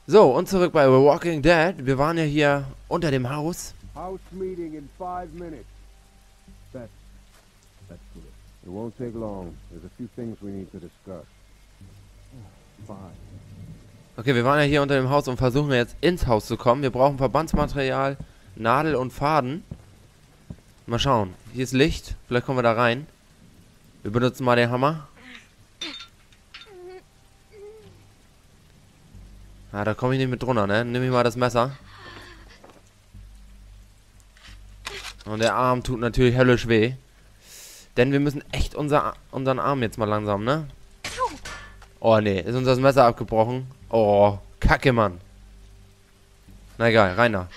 So, und zurück bei The Walking Dead. Wir waren ja hier unter dem Haus. House meeting in 5 minutes. That's good. It won't take long. There's a few things we need to discuss. Fine. Okay, wir waren ja hier unter dem Haus und versuchen jetzt ins Haus zu kommen. Wir brauchen Verbandsmaterial, Nadel und Faden. Mal schauen. Hier ist Licht. Vielleicht kommen wir da rein. Wir benutzen mal den Hammer. Ah, da komme ich nicht mit drunter, ne? Nimm ich mal das Messer. Und der Arm tut natürlich höllisch weh. Denn wir müssen echt unseren Arm jetzt mal langsam, ne? Oh, nee. Ist uns das Messer abgebrochen? Oh, Kacke, Mann. Na egal, rein da.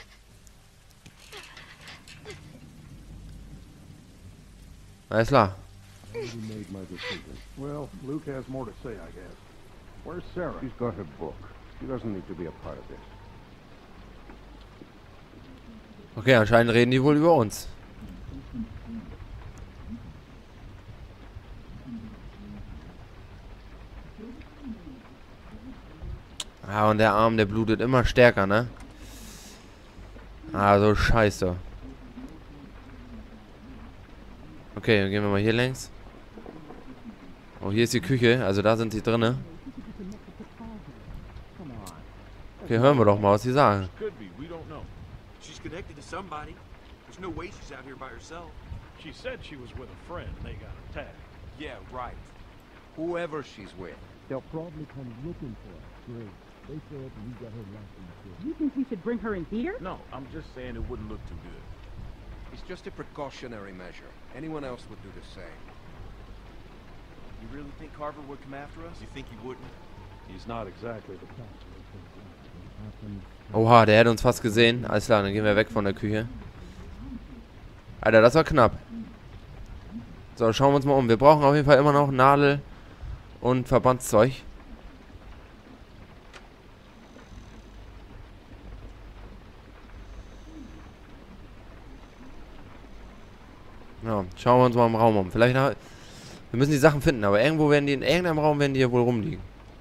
Alles klar. Well, Luke has more to say, I guess. Where's Sarah? She's got her book. She doesn't need to be a part of this. Okay, anscheinend reden die wohl über uns. Ah, und der Arm, der blutet immer stärker, ne? Ah, so scheiße. Okay, dann gehen wir mal hier längs. Oh, hier ist die Küche, also da sind sie drinne. Okay, hören wir doch mal, was sie sagen. Could be, we don't know. She's connected to somebody. There's no way she's out here by herself. She said she was with a friend and they got attacked. Yeah, right. Whoever she's with. They'll probably come looking for us. Great. They said we got her locked in the cell. You think we should bring her in here? No, I'm just saying it wouldn't look too good. It's just a precautionary measure. Anyone else would do the same. You really think Carver would come after us? You think he wouldn't? He's not exactly the kind. Oha, der hätte uns fast gesehen. Alles klar, dann gehen wir weg von der Küche. Alter, das war knapp. So, schauen wir uns mal um. Wir brauchen auf jeden Fall immer noch Nadel und Verbandszeug. Ja, schauen wir uns mal im Raum um. Vielleicht wir müssen die Sachen finden, aber irgendwo werden die, in irgendeinem Raum werden die hier wohl rumliegen.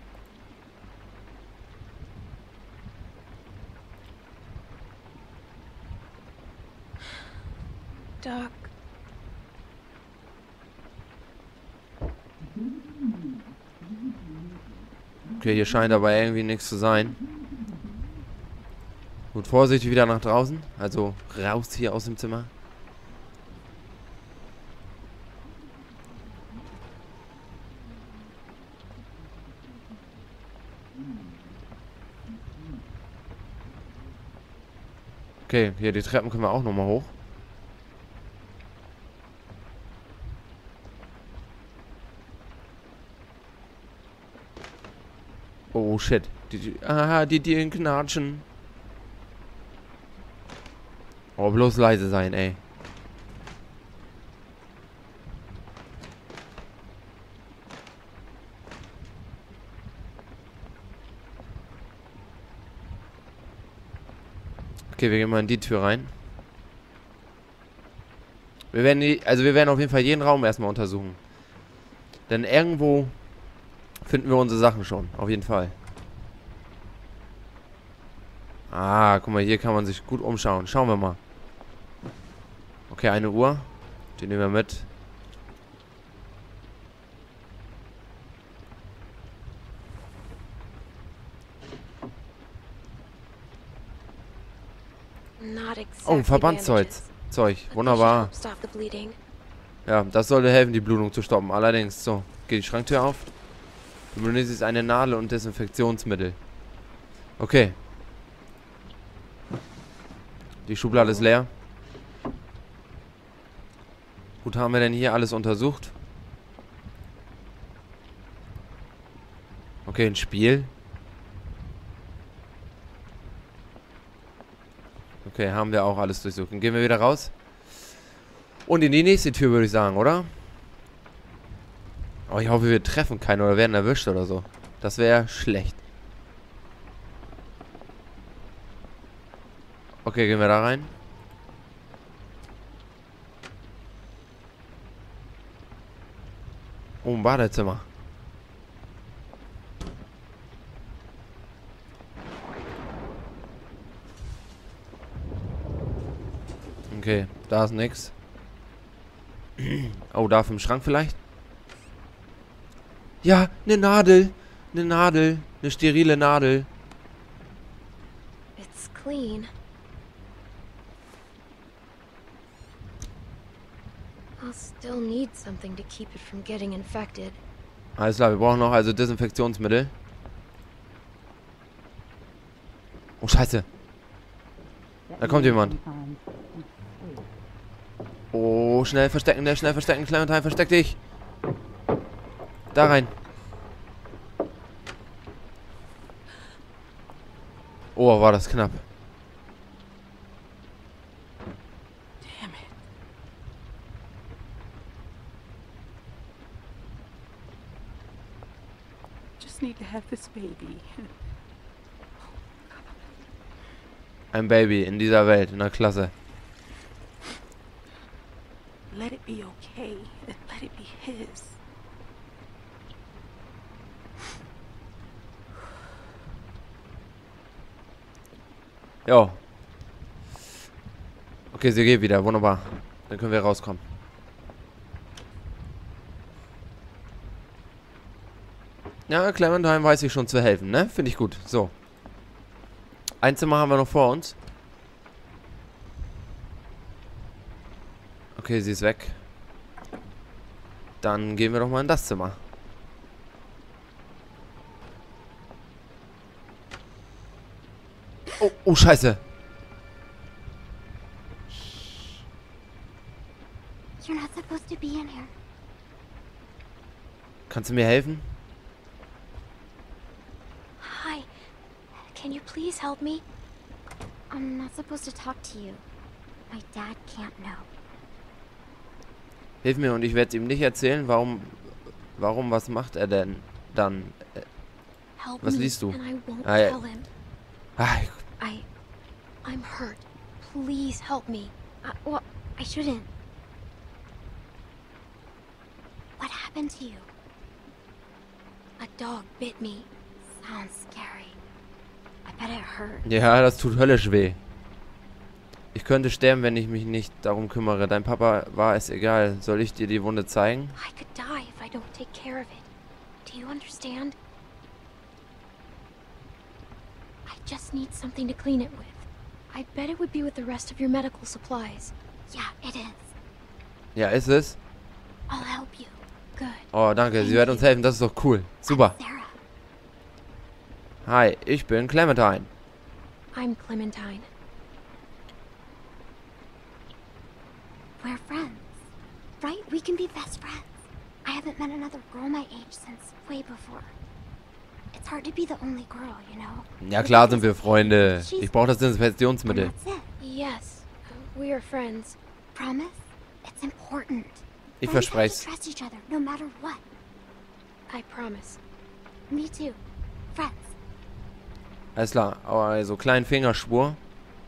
Doc. Okay, hier scheint aber irgendwie nichts zu sein. Gut, vorsichtig wieder nach draußen. Also raus hier aus dem Zimmer. Okay, hier die Treppen können wir auch nochmal hoch. Oh shit. Die Dielen knatschen. Oh, bloß leise sein, ey. Okay, wir gehen mal in die Tür rein. Wir werden auf jeden Fall jeden Raum erstmal untersuchen. Denn irgendwo finden wir unsere Sachen schon. Auf jeden Fall. Ah, guck mal, hier kann man sich gut umschauen. Schauen wir mal. Okay, eine Uhr. Die nehmen wir mit. Not exactly Oh, Verbandszeug. Wunderbar. Stop the bleeding. Ja, das sollte helfen, die Blutung zu stoppen. Allerdings, so, geht die Schranktür auf. Du benötigst eine Nadel und Desinfektionsmittel. Okay. Die Schublade ist leer. Gut, haben wir denn hier alles untersucht? Okay, ein Spiel. Okay, haben wir auch alles durchsucht. Dann gehen wir wieder raus. Und in die nächste Tür, würde ich sagen, oder? Oh, ich hoffe, wir treffen keinen oder werden erwischt oder so. Das wäre schlecht. Okay, gehen wir da rein. Oh, ein Badezimmer. Okay, da ist nix. Oh, da im Schrank vielleicht? Ja, eine Nadel. Eine Nadel. Eine sterile Nadel. It's clean. I'll still need something to keep it from getting infected. Alles klar, wir brauchen noch also Desinfektionsmittel. Oh, scheiße. Da kommt jemand. Oh, schnell verstecken, schnell verstecken. Clementine, versteck dich. Da rein. Oh, war das knapp. Damn it. Just need to have this baby. Ein Baby in dieser Welt, in der Klasse. Let it be okay. Let it be his. Jo. Okay, sie geht wieder. Wunderbar. Dann können wir rauskommen. Ja, Clementine weiß ich schon zu helfen, ne? Finde ich gut. So. Ein Zimmer haben wir noch vor uns. Okay, sie ist weg. Dann gehen wir doch mal in das Zimmer. Oh, oh, scheiße. You're not supposed to be in here. Kannst du mir helfen? Hi. Can you please help me? I'm not supposed to talk to you. My dad can't know. Hilf mir und ich werde es ihm nicht erzählen. Warum, was macht er denn dann? Help Was me, liest du? and I won't Ah, ja. tell him. Ah, I'm hurt. Please help me. Well, I shouldn't. What happened to you? A dog bit me. Sounds scary. I bet it hurt. ja, das tut höllisch weh. Ich könnte sterben, wenn ich mich nicht darum kümmere. Dein Papa war es egal. Soll ich dir die Wunde zeigen? I could die if I don't take care of it. Do you understand? I just need something to clean it with. I bet it would be with the rest of your medical supplies. Yeah, it is. Ja, ist es? I'll help you. Good. Oh, danke. Sie wird uns helfen. Das ist doch cool. Super. I'm Sarah. Hi, ich bin Clementine. I'm Clementine. We're friends. Right? We can be best friends. I haven't met another girl my age since way before. It's hard to be the only girl, you know? Ja, klar sind wir Freunde. Ich brauche das And Desinfektionsmittel. that's it. Yes, we are friends. Promise? It's important. Ich Friends have to verspreche trust each other, no matter what. I promise. Me too. Friends. Alles klar. Also, kleinen Fingerschwur.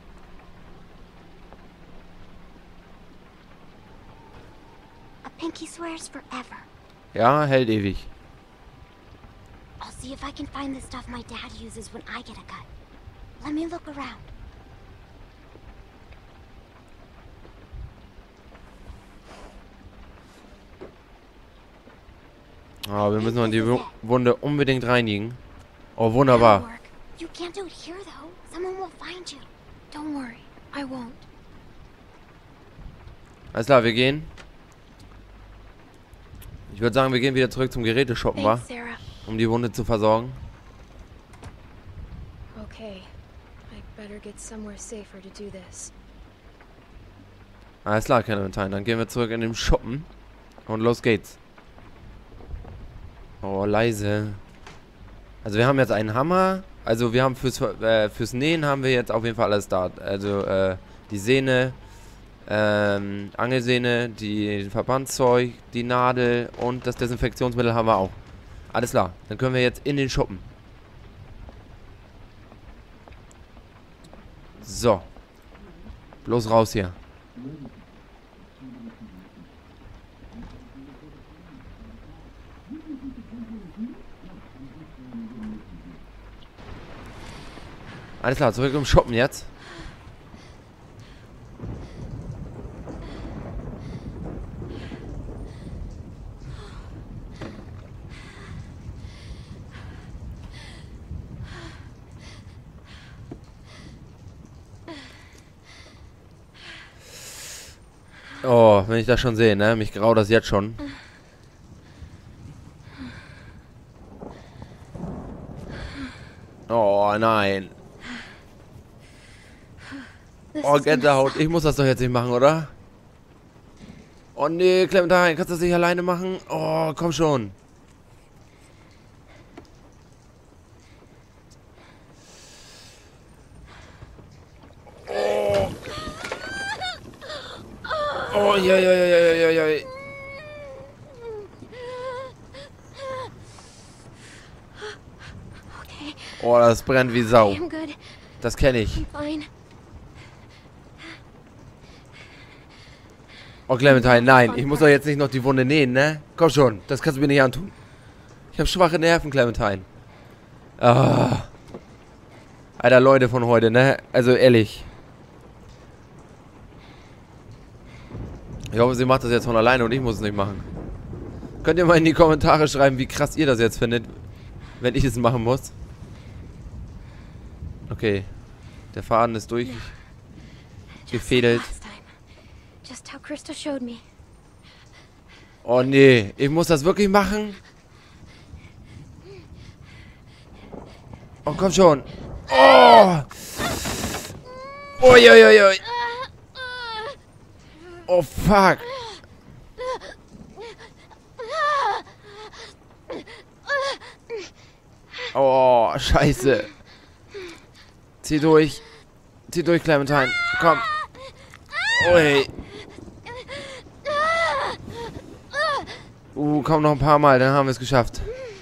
A pinky swears forever. Ja, hält ewig. I'll see if I can find the stuff my dad uses when I get a cut. Let me look around. Oh, wir müssen noch die Wunde unbedingt reinigen. Oh, That'll wunderbar. work. You can't do it here, though. Someone will find you. Don't worry, I won't. Alles klar, wir gehen. Ich würde sagen, wir gehen wieder zurück zum Geräteshoppen, wa? Thanks, Sarah. Um die Wunde zu versorgen. Okay, I better get somewhere safer to do this. Alles klar, Clementine. Dann gehen wir zurück in den Schuppen. Und los geht's. Oh, leise. Also wir haben jetzt einen Hammer. Also wir haben fürs Nähen haben wir jetzt auf jeden Fall alles da. Also die Sehne, Angelsehne, die Verbandszeug, die Nadel und das Desinfektionsmittel haben wir auch. Alles klar. Dann können wir jetzt in den Schuppen. So. Bloß raus hier. Alles klar, zurück im Shoppen jetzt. Oh, wenn ich das schon sehe, ne? Mich graut das jetzt schon. Oh, nein. Oh, Gänsehaut. Ich muss das doch jetzt nicht machen, oder? Oh, nee, Clementine, kannst du das nicht alleine machen? Oh, komm schon. Oh. Oh, ja. Oh, das brennt wie Sau. I'm good. Das kenne ich. I'm fine. Oh, Clementine, nein. Ich muss doch jetzt nicht noch die Wunde nähen, ne? Komm schon, das kannst du mir nicht antun. Ich habe schwache Nerven, Clementine. Ah. Alter, Leute von heute, ne? Also, ehrlich. Ich hoffe, sie macht das jetzt von alleine und ich muss es nicht machen. Könnt ihr mal in die Kommentare schreiben, wie krass ihr das jetzt findet, wenn ich es machen muss. Okay. Der Faden ist durchgefädelt. Just how Krista showed me. Oh nee, ich muss das wirklich machen? Oh, komm schon. Oh! Uiuiui. Oh, fuck. Oh, scheiße. Zieh durch. Zieh durch, Clementine. Komm. Ui. Komm noch ein paar Mal, dann haben wir es geschafft.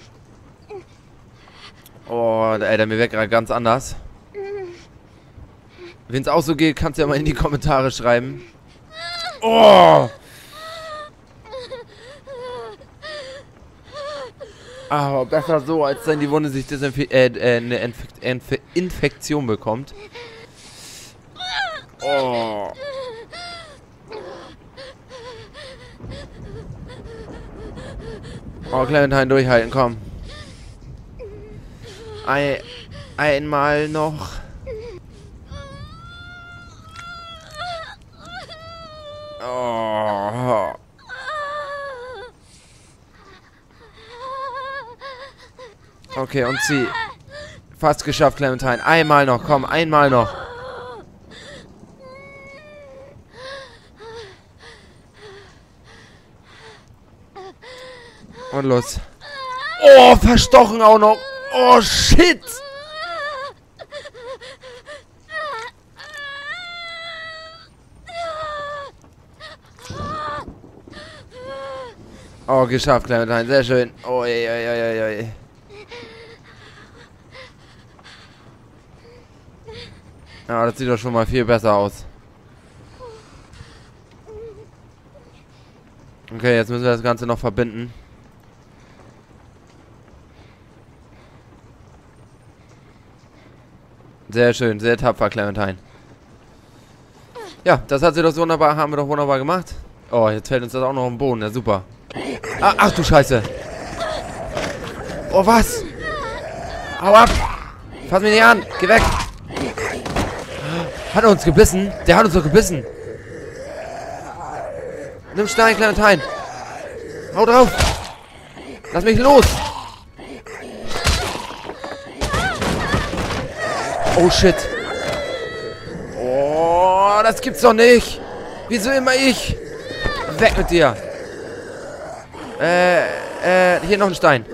Oh, Alter, mir wird gerade ganz anders. Wenn es auch so geht, kannst du ja mal in die Kommentare schreiben. Oh! Aber besser so, als dann die Wunde sich eine Infektion bekommt. Oh. Oh, Clementine, durchhalten, komm. Einmal noch. Oh. Okay, und zieh. Fast geschafft, Clementine. Einmal noch, komm, einmal noch. Und los. Oh, verstochen auch noch. Oh, shit. Oh, geschafft, Clementine. Sehr schön. Oh, oi. Ja, das sieht doch schon mal viel besser aus. Okay, jetzt müssen wir das Ganze noch verbinden. Sehr schön, sehr tapfer, Clementine. Ja, das hat sie doch wunderbar, haben wir doch wunderbar gemacht. Oh, jetzt fällt uns das auch noch am Boden, ja super. Ach du Scheiße. Oh, was? Hau ab. Fass mich nicht an, geh weg. Hat er uns gebissen? Der hat uns doch gebissen. Nimm Stein, Clementine. Hau drauf. Lass mich los. Oh, shit. Oh, das gibt's doch nicht. Wieso immer ich? Weg mit dir. Hier noch ein Stein.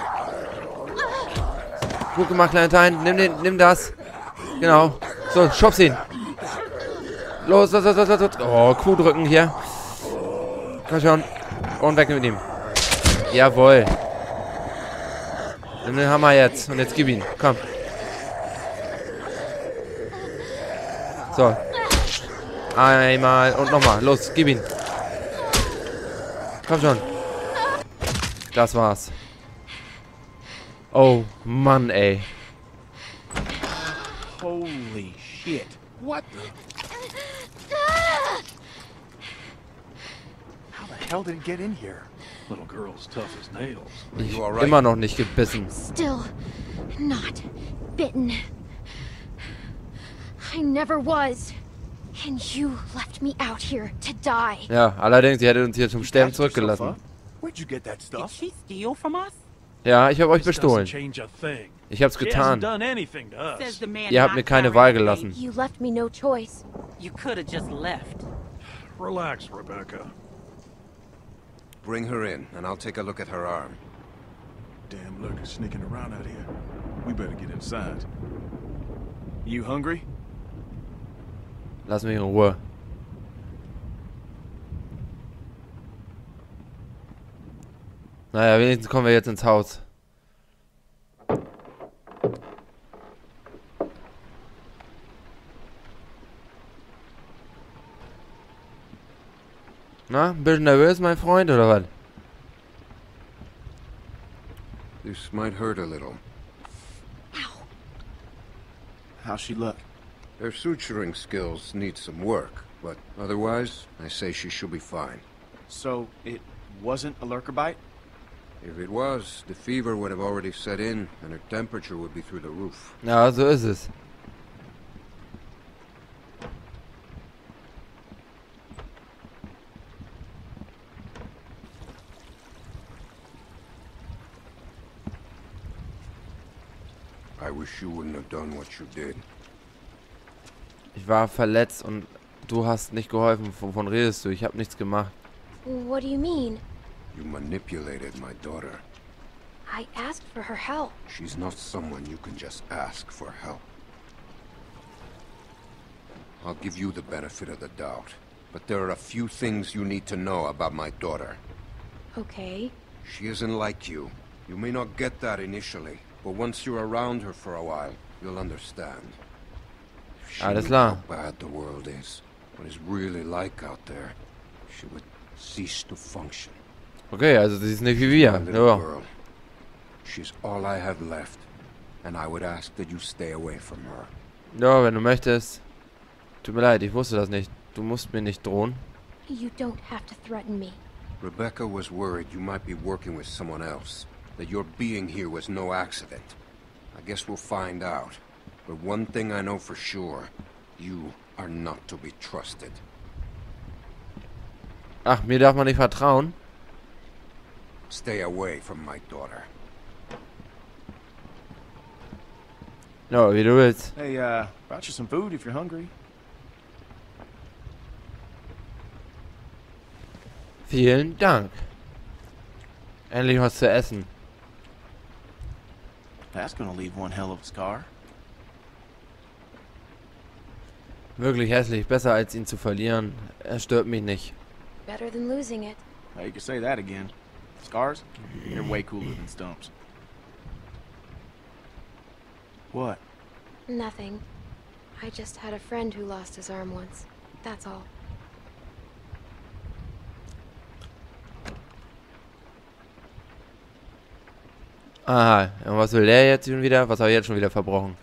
Gut gemacht, Clementine. Nimm das. Genau. So, schub's ihn. Los. Oh, Q drücken hier. Komm schon. Und weg mit ihm. Jawohl. Nimm den Hammer jetzt. Und jetzt gib ihn. Komm. So. Einmal und nochmal. Los, gib ihn. Komm schon. Das war's. Oh, Mann, ey. Holy shit. What the? How the hell did it get in here? Little girl's tough as nails. Ich immer noch nicht gebissen. Still not bitten. I never was. And you left me out here to die. Ja, allerdings, sie hätte uns hier zum Sterben Patched yourself zurückgelassen. up? Where'd you get that Did stuff? she steal from us? Ja, ich habe euch This doesn't bestohlen. change a thing. Ich hab's She hasn't getan. done anything to Says us. the man Ihr habt not mir keine carrying Wahl the gelassen. baby. You left me no choice. You could have just left. Relax, Rebecca. Bring her in, and I'll take a look at her arm. Damn lurkers sneaking around out here. We better get inside. You hungry? Lass mich in Ruhe. Naja, wenigstens kommen wir jetzt ins Haus. Na, ein bisschen nervös, mein Freund, oder was? This might hurt a little. How's she look? Her suturing skills need some work, but otherwise, I say she should be fine. So, it wasn't a lurker bite? If it was, the fever would have already set in, and her temperature would be through the roof. Ja, so ist es. I wish you wouldn't have done what you did. Ich war verletzt und du hast nicht geholfen. Wovon redest du? Ich habe nichts gemacht. What do you mean? You manipulated my daughter. I asked for her help. She's not someone you can just ask for help. I'll give you the benefit of the doubt, but there are a few things you need to know about my daughter. Okay. She isn't like you. You may not get that initially, but once you're around her for a while, you'll understand. If she Alles knew klar. how bad the world is, what it's really like out there, she would cease to function. Okay, also sie ist nicht wie wir. My little Ja. girl. She's all I have left, and I would ask that you stay away from her. Ja, wenn du möchtest. Tut mir leid, ich wusste das nicht. Du musst mir nicht drohen. You don't have to threaten me. Rebecca was worried you might be working with someone else, that your being here was no accident. I guess we'll find out. But one thing I know for sure, you are not to be trusted. Ach, mir darf man nicht vertrauen? Stay away from my daughter. Ja, wie du willst. Hey, brought you some food if you're hungry. Vielen Dank. Endlich was zu essen. That's gonna leave one hell of a scar. Wirklich hässlich. Besser als ihn zu verlieren. Er stört mich nicht. Better than losing it. Hey, you can say that again. Scars? They're way cooler than stumps. What? Nothing. I just had a friend who lost his arm once. That's all. Aha, und was will der jetzt schon wieder? Was habe ich jetzt schon wieder verbrochen?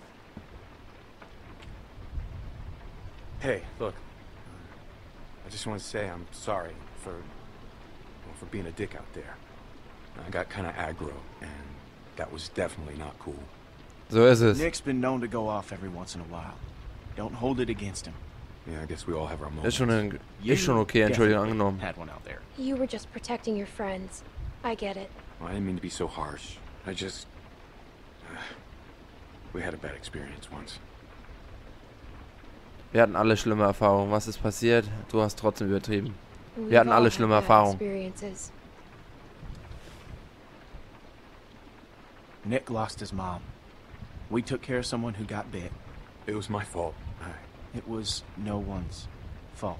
Hey, look. I just want to say I'm sorry for being a dick out there. I got kind of aggro, and that was definitely not cool. So ist es. Nick's been known to go off every once in a while. Don't hold it against him. Yeah, I guess we all have our moments. Ist schon okay, Entschuldigung, angenommen. Had one out there. You were just protecting your friends. I get it. Well, I didn't mean to be so harsh. I just... we had a bad experience once. Wir hatten alle schlimme Erfahrungen. Was ist passiert? Du hast trotzdem übertrieben. We've Wir hatten all alle had schlimme bad Erfahrungen. experiences. Nick lost his mom. We took care of someone who got bit. It was my fault. It was no one's fault.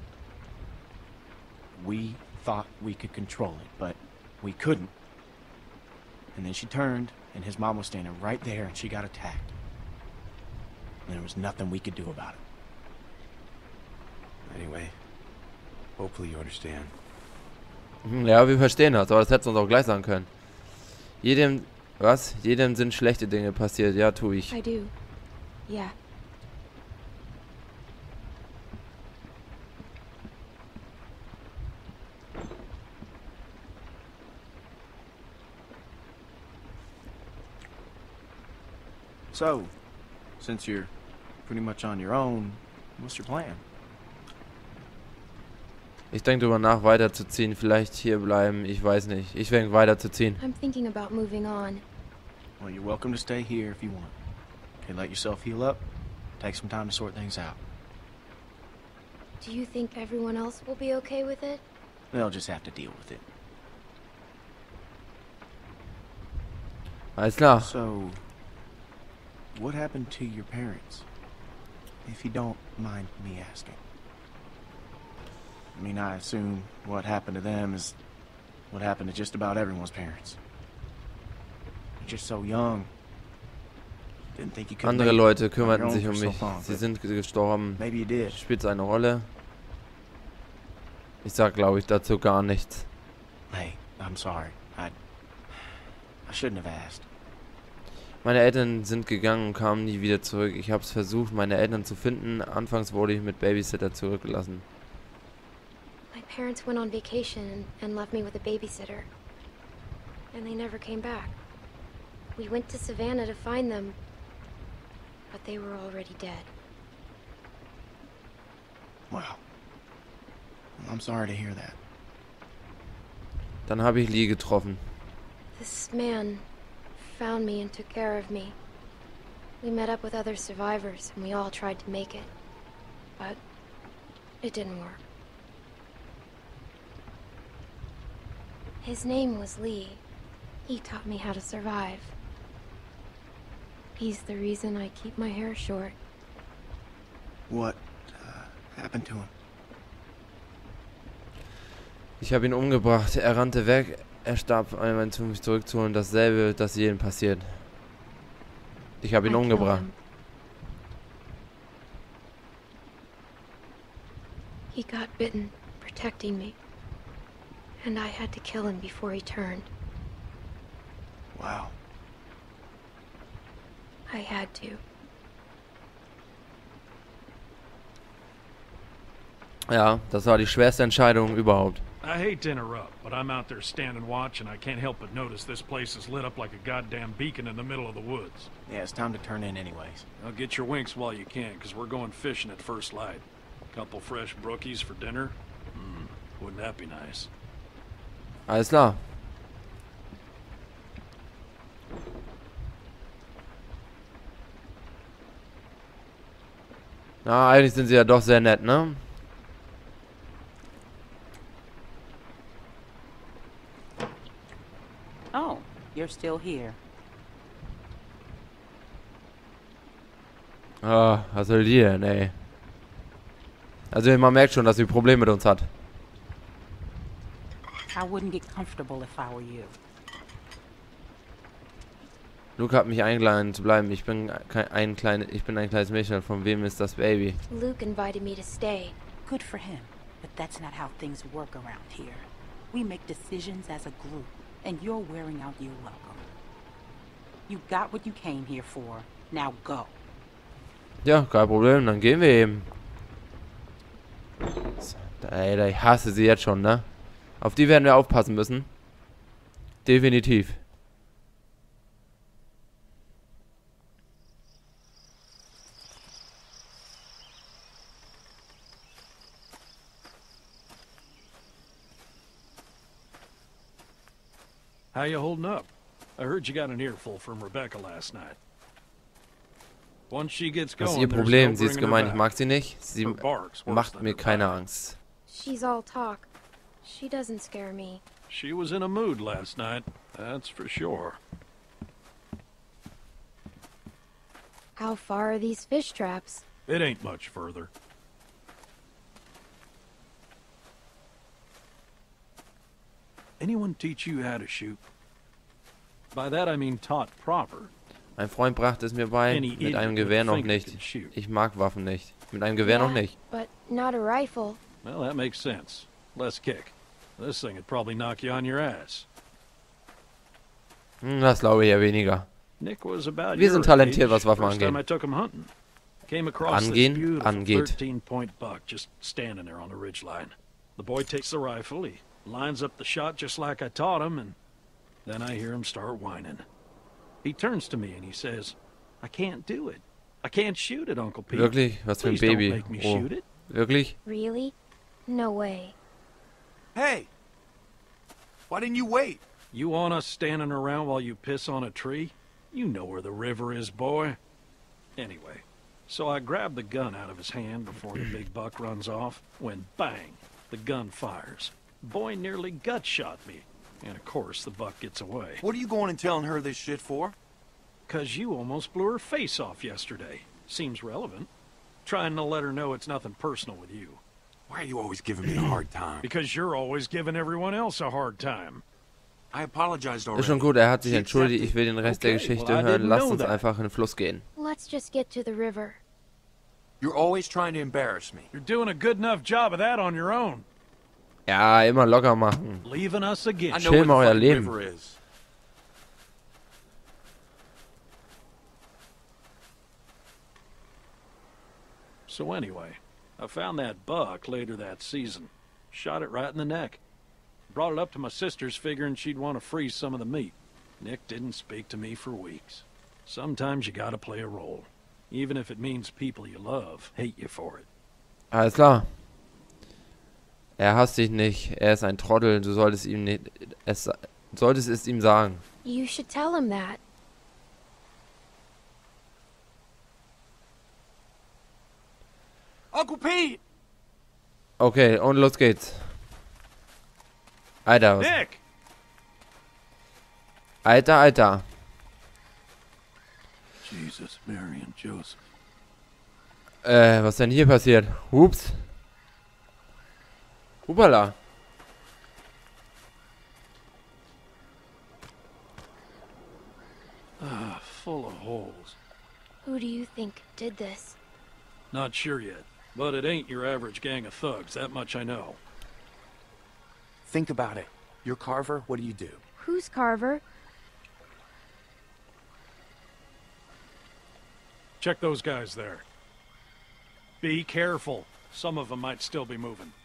We thought we could control it, but we couldn't. And then she turned, and his mom was standing right there, and she got attacked. And there was nothing we could do about it. Anyway, hopefully you understand. Ja, wir verstehen das, aber das hättest du uns auch gleich sagen können. Jedem sind schlechte Dinge passiert. Ja, tue ich. I do. Yeah. So, since you're pretty much on your own, what's your plan? Ich denke drüber nach, weiterzuziehen. Vielleicht hier bleiben. Ich weiß nicht. Ich denke weiterzuziehen. I'm thinking about moving on. Well, you're welcome to stay here if you want. Okay, let yourself heal up. Take some time to sort things out. Do you think everyone else will be okay with it? They'll just have to deal with it. Alles klar. So, what happened to your parents? If you don't mind me asking. I mean, I assume what happened to them is what happened to just about everyone's parents. You're just so young. Didn't think you could Andere make it Leute on your kümmerten own sich for um so mich. long, Sie but sind gestorben. maybe you did. Spielt es eine Rolle? Ich sag, glaube ich, dazu gar nichts. Hey, I'm sorry. I shouldn't have asked. Meine Eltern sind gegangen und kamen nie wieder zurück. Ich habe es versucht, meine Eltern zu finden. Anfangs wurde ich mit Babysitter zurückgelassen. My parents went on vacation and left me with a babysitter. And they never came back. We went to Savannah to find them, but they were already dead. Wow. I'm sorry to hear that. Dann habe ich Lee getroffen. This man found me and took care of me. We met up with other survivors and we all tried to make it. But it didn't work. His name was Lee. He taught me how to survive. He's the reason I keep my hair short. What happened to him? Ich habe ihn umgebracht. Er rannte weg. Er starb, um mich zurückzuholen. Dasselbe, das jedem passiert. Ich habe ihn I killed umgebracht. him. He got bitten, protecting me. And I had to kill him before he turned. Wow. I had to. Ja, das war die schwerste Entscheidung überhaupt. I hate to interrupt, but I'm out there standing watch and I can't help but notice this place is lit up like a goddamn beacon in the middle of the woods. Yeah, it's time to turn in anyways. Now get your winks while you can, because we're going fishing at first light. Couple fresh brookies for dinner? Wouldn't that be nice? Alles klar. Na, eigentlich sind sie ja doch sehr nett, ne? Oh, you're still here. Ah, was soll die denn, ey? Also man merkt schon, dass sie Probleme mit uns hat. I wouldn't get comfortable if I were you. Luke hat mich eingeladen zu bleiben. Ich bin ein kleines Mädchen. Von wem ist das Baby? Luke invited me to stay. Good for him, but that's not how things work around here. We make decisions as a group, and you're wearing out your welcome. You got what you came here for. Now go. Ja, kein Problem. Dann gehen wir eben. Ey, ich hasse sie jetzt schon, ne? Auf die werden wir aufpassen müssen. Definitiv. How you holding up? I heard you got an earful from Rebecca last night. Once she gets Das ist going, ihr there's Problem. no Sie ist bringing her gemein. Ich back. mag sie nicht. Sie Her bark's worse macht than mir her keine bite. Angst. She's all talk. She doesn't scare me. She was in a mood last night, that's for sure. How far are these fish traps? It ain't much further. Anyone teach you how to shoot? By that I mean taught proper. Mein Freund brachte es mir bei. Any Mit einem idiot Gewehr would noch think he nicht. can shoot. Ich mag Waffen nicht. Mit einem Gewehr noch Yeah, nicht. But not a rifle. Well, that makes sense. Less kick. This thing would probably knock you on your ass. Das glaube ich ja weniger. Nick was about Wir your sind talentiert, age. was Waffen First time I angeht. took him hunting. Came across Angehen, this beautiful angeht. 13-point buck just standing there on the ridgeline. The boy takes the rifle, he lines up the shot just like I taught him, and then I hear him start whining. He turns to me and he says, I can't do it. I can't shoot it, Uncle Pete. Wirklich? Was für ein Please don't Baby. make me Oh. shoot it. Wirklich? Really? No way. Hey! Why didn't you wait? You want us standing around while you piss on a tree? You know where the river is, boy. Anyway, so I grabbed the gun out of his hand before the big buck runs off, when bang, the gun fires. Boy nearly gut shot me. And of course, the buck gets away. What are you going and telling her this shit for? 'Cause you almost blew her face off yesterday. Seems relevant. Trying to let her know it's nothing personal with you. Why are you always giving me a hard time? Because you're always giving everyone else a hard time. I apologized already. Ist schon gut, er hat sich entschuldigt. Ich will den Rest der Geschichte hören. Lasst uns einfach in den Fluss gehen. Let's just get to the river. You're always trying to embarrass me. You're doing a good enough job of that on your own. Ja, immer locker machen. Leaving us again. Chill mal euer Leben. So anyway, I found that buck later that season. Shot it right in the neck. Brought it up to my sister's figuring she'd want to freeze some of the meat. Nick didn't speak to me for weeks. Sometimes you gotta play a role. Even if it means people you love hate you for it. Alles klar. Er hasst dich nicht. Er ist ein Trottel. Du solltest ihm nicht... solltest es ihm sagen. You should tell him that. Uncle Pete! Okay, und los geht's. Alter, was? Nick! Alter. Jesus, Mary and Joseph. Was denn hier passiert? Hups. Hupala. Full of holes. Who do you think did this? Not sure yet, but it ain't your average gang of thugs, that much I know. Think about it. You're Carver, what do you do? Who's Carver? Check those guys there. Be careful. Some of them might still be moving.